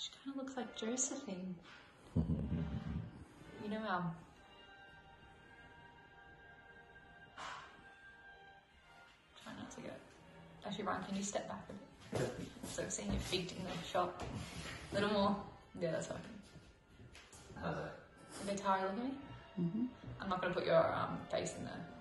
She kind of looks like Josephine. You know, try not to go. Actually, Ryan, can you step back a bit? So I've seen your feet in the shop. A little more. Yeah, that's okay. How's that? Okay, Tara, look at me. I'm not going to put your face in there.